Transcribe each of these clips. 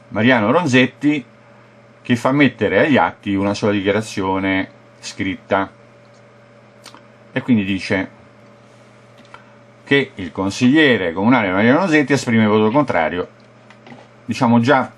Mariano Ronzetti, che fa mettere agli atti una sola dichiarazione scritta, e quindi dice che il consigliere comunale Mariano Ronzetti esprime voto contrario, diciamo già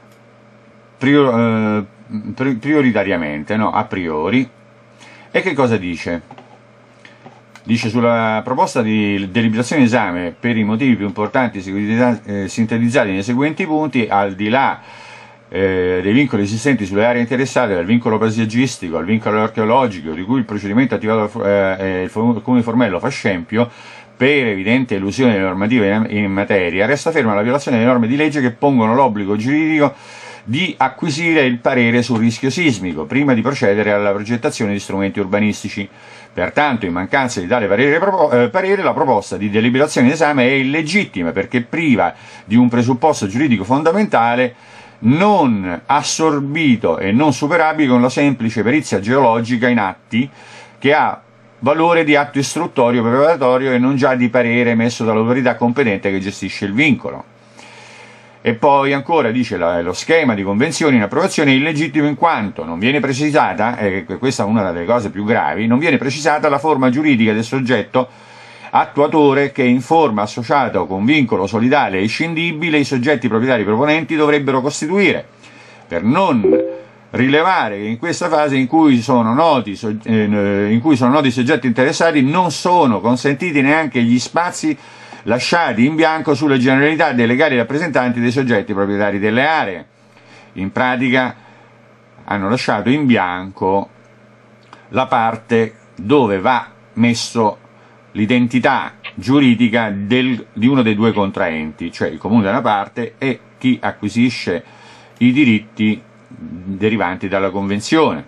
prioritariamente, no? A priori. E che cosa dice? Dice: sulla proposta di deliberazione esame, per i motivi più importanti sintetizzati nei seguenti punti, al di là dei vincoli esistenti sulle aree interessate, dal vincolo paesaggistico al vincolo archeologico, di cui il procedimento attivato il Comune Formello fa scempio, per evidente elusione delle normative in materia, resta ferma la violazione delle norme di legge che pongono l'obbligo giuridico di acquisire il parere sul rischio sismico prima di procedere alla progettazione di strumenti urbanistici. Pertanto, in mancanza di tale parere, la proposta di deliberazione d'esame è illegittima, perché priva di un presupposto giuridico fondamentale, non assorbito e non superabile con la semplice perizia geologica in atti, che ha valore di atto istruttorio preparatorio e non già di parere emesso dall'autorità competente che gestisce il vincolo. E poi ancora dice: lo schema di convenzione in approvazione è illegittimo in quanto non viene precisata, e questa è una delle cose più gravi, non viene precisata la forma giuridica del soggetto attuatore che, in forma associata o con vincolo solidale e inscindibile, i soggetti proprietari proponenti dovrebbero costituire, per non rilevare che in questa fase in cui sono noti i soggetti interessati non sono consentiti neanche gli spazi lasciati in bianco sulle generalità dei legali rappresentanti dei soggetti proprietari delle aree. In pratica hanno lasciato in bianco la parte dove va messo l'identità giuridica di uno dei due contraenti, cioè il comune da una parte e chi acquisisce i diritti derivanti dalla convenzione.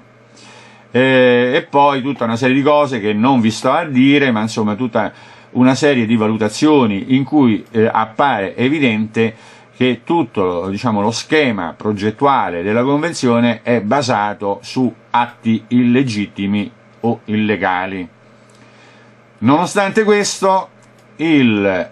E poi tutta una serie di cose che non vi sto a dire, ma insomma tutta una serie di valutazioni in cui appare evidente che tutto, diciamo, lo schema progettuale della convenzione è basato su atti illegittimi o illegali. Nonostante questo, il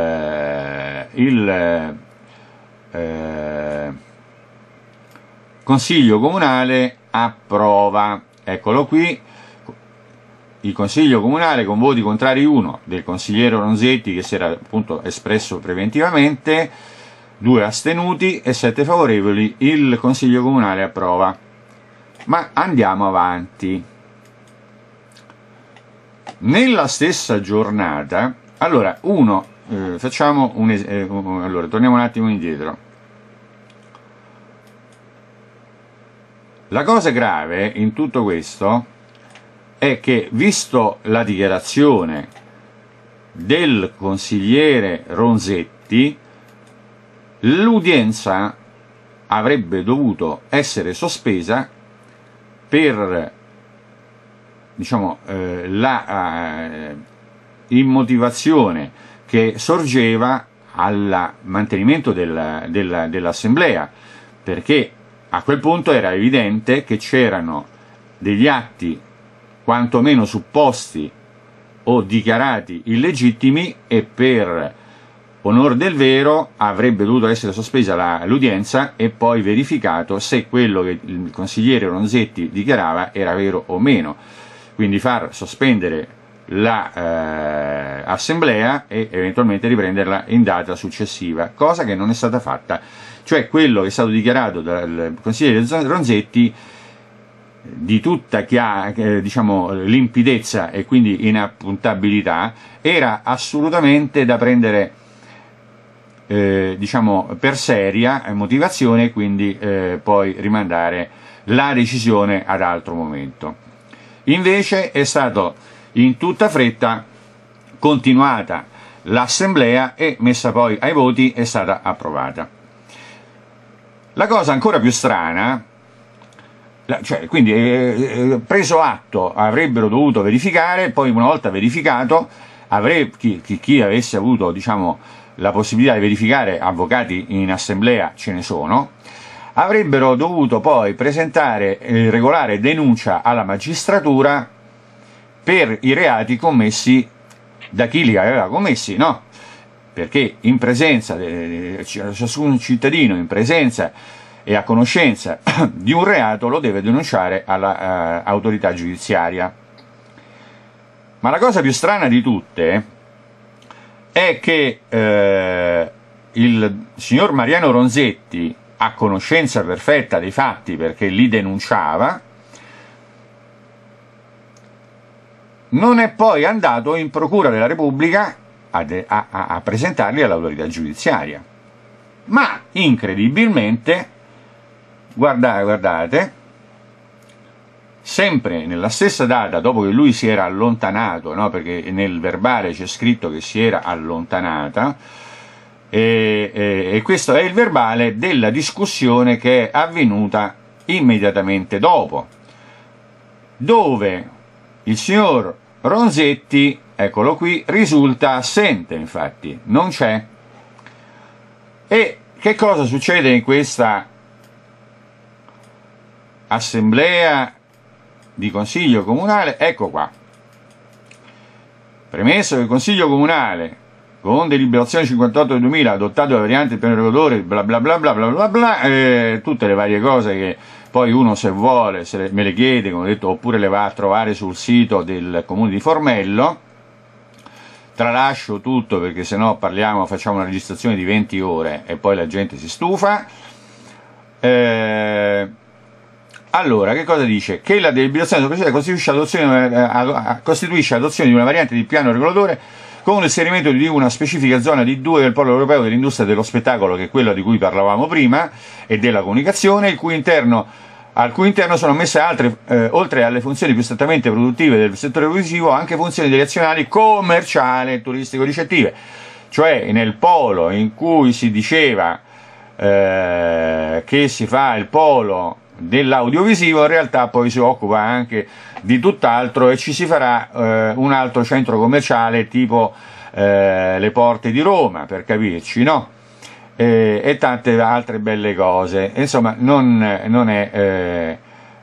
Consiglio Comunale approva. Eccolo qui. Il Consiglio Comunale, con voti contrari 1 del consigliere Ronzetti, che si era appunto espresso preventivamente, 2 astenuti e 7 favorevoli, il Consiglio Comunale approva. Ma andiamo avanti. Nella stessa giornata, allora, torniamo un attimo indietro. La cosa grave in tutto questo è che, visto la dichiarazione del consigliere Ronzetti, l'udienza avrebbe dovuto essere sospesa per, diciamo, la immotivazione che sorgeva al mantenimento dell'assemblea, perché a quel punto era evidente che c'erano degli atti quantomeno supposti o dichiarati illegittimi, e per onor del vero avrebbe dovuto essere sospesa l'udienza e poi verificato se quello che il consigliere Ronzetti dichiarava era vero o meno, quindi far sospendere l'assemblea e eventualmente riprenderla in data successiva, cosa che non è stata fatta. Cioè, quello che è stato dichiarato dal consigliere Ronzetti, di tutta diciamo, limpidezza e quindi inappuntabilità, era assolutamente da prendere diciamo, per seria motivazione, e quindi poi rimandare la decisione ad altro momento. Invece è stato in tutta fretta continuata l'assemblea e messa poi ai voti, è stata approvata. La cosa ancora più strana, cioè, quindi preso atto, avrebbero dovuto verificare, poi una volta verificato, chi avesse avuto, diciamo, la possibilità di verificare, avvocati in assemblea ce ne sono, avrebbero dovuto poi presentare regolare denuncia alla magistratura per i reati commessi da chi li aveva commessi, no? perché in presenza, ciascun cittadino in presenza e a conoscenza di un reato lo deve denunciare all'autorità giudiziaria. Ma la cosa più strana di tutte è che il signor Mariano Ronzetti, a conoscenza perfetta dei fatti perché li denunciava, non è poi andato in Procura della Repubblica a presentarli all'autorità giudiziaria. Ma incredibilmente, guardate, sempre nella stessa data, dopo che lui si era allontanato, no? Perché nel verbale c'è scritto che si era allontanata, e questo è il verbale della discussione che è avvenuta immediatamente dopo, dove il signor Ronzetti, eccolo qui, risulta assente, infatti, non c'è. E che cosa succede in questa assemblea di consiglio comunale? Ecco qua. Premesso che il consiglio comunale, con deliberazione 58 del 2000, adottato la variante del piano regolatore, bla bla bla bla bla bla bla, tutte le varie cose che poi uno, se vuole, me le chiede, come ho detto, oppure le va a trovare sul sito del comune di Formello. Tralascio tutto perché sennò facciamo una registrazione di 20 ore e poi la gente si stufa. Allora, che cosa dice? Che la deliberazione del Presidente costituisce l'adozione di una variante di piano regolatore con l'inserimento di una specifica zona di 2 del polo europeo dell'industria dello spettacolo, che è quella di cui parlavamo prima, e della comunicazione, al cui interno sono ammesse altre, oltre alle funzioni più strettamente produttive del settore audiovisivo, anche funzioni direzionali, commerciali e turistico-ricettive. Cioè, nel polo in cui si diceva che si fa il polo dell'audiovisivo, in realtà poi si occupa anche di tutt'altro e ci si farà un altro centro commerciale tipo le Porte di Roma, per capirci, no? E tante altre belle cose. Insomma, non è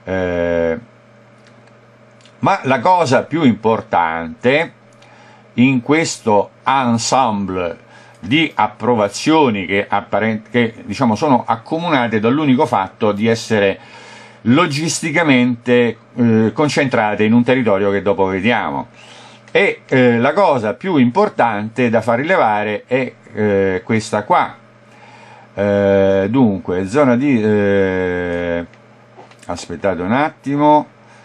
ma la cosa più importante in questo ensemble di approvazioni che diciamo sono accomunate dall'unico fatto di essere logisticamente concentrate in un territorio che dopo vediamo, e la cosa più importante da far rilevare è questa qua. Dunque, zona di aspettate un attimo,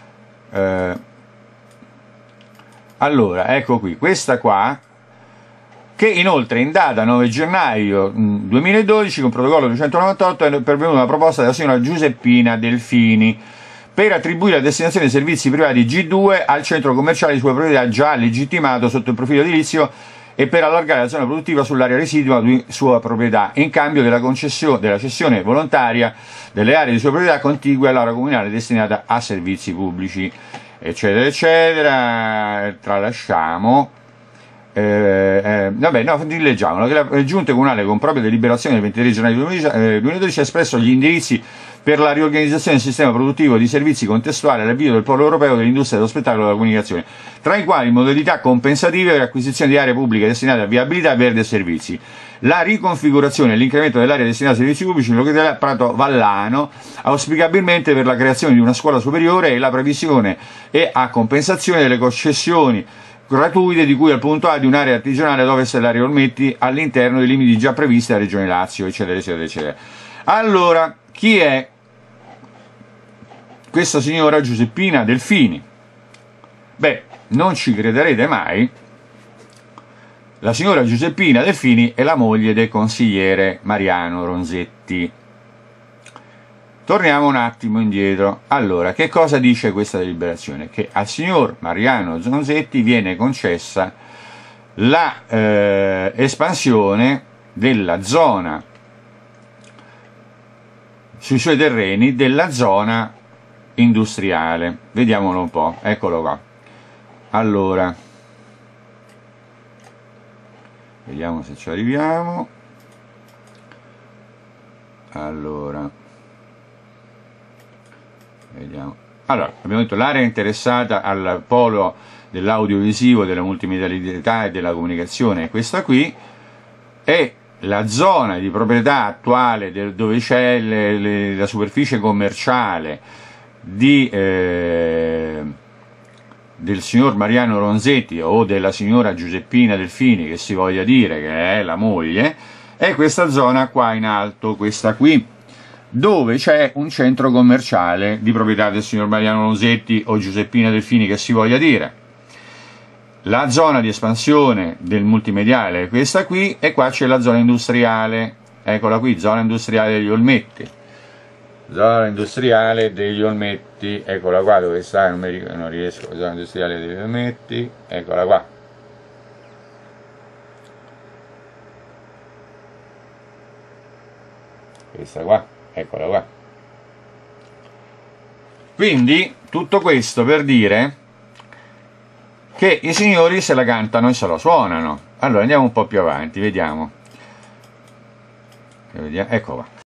allora ecco qui, questa qua, che inoltre in data 9 gennaio 2012 con protocollo 298 è pervenuta una proposta della signora Giuseppina Delfini per attribuire la destinazione dei servizi privati G2 al centro commerciale di sua proprietà già legittimato sotto il profilo edilizio e per allargare la zona produttiva sull'area residua di sua proprietà, in cambio della cessione volontaria delle aree di sua proprietà contigue all'area comunale destinata a servizi pubblici, eccetera eccetera. Tralasciamo. Vabbè, no, leggiamolo, che la Giunta Comunale con propria deliberazione del 23 gennaio 2012 ha espresso gli indirizzi per la riorganizzazione del sistema produttivo di servizi contestuali all'avvio del polo europeo dell'industria dello spettacolo e della comunicazione, tra i quali modalità compensative per acquisizione di aree pubbliche destinate a viabilità verde e servizi, la riconfigurazione e l'incremento dell'area destinata a servizi pubblici in località Prato Vallano, auspicabilmente per la creazione di una scuola superiore, e la previsione e a compensazione delle concessioni gratuite di cui al punto A di un'area artigianale dove se l'area Olmetti all'interno dei limiti già previsti dalla Regione Lazio, eccetera eccetera eccetera. Allora, chi è questa signora Giuseppina Delfini? Beh, non ci crederete mai, la signora Giuseppina Delfini è la moglie del consigliere Mariano Ronzetti. Torniamo un attimo indietro. Allora, che cosa dice questa deliberazione? Che al signor Mariano Ronzetti viene concessa la espansione della zona sui suoi terreni della zona industriale. Vediamolo un po', eccolo qua. Allora, vediamo se ci arriviamo. Allora, vediamo. Allora, abbiamo detto l'area interessata al polo dell'audiovisivo, della multimedialità e della comunicazione è questa qui. è la zona di proprietà attuale dove c'è la superficie commerciale del signor Mariano Ronzetti o della signora Giuseppina Delfini, che si voglia dire, che è la moglie, è questa zona qua in alto, questa qui, dove c'è un centro commerciale di proprietà del signor Mariano Ronzetti o Giuseppina Delfini, che si voglia dire. La zona di espansione del multimediale è questa qui, e qua c'è la zona industriale, eccola qui, zona industriale degli Olmetti. Zona industriale degli Olmetti, eccola qua, dove sta, non riesco, zona industriale degli Olmetti, eccola qua. Questa qua, eccola qua. Quindi, tutto questo per dire che i signori se la cantano e se la suonano. Allora andiamo un po' più avanti, vediamo. Ecco qua.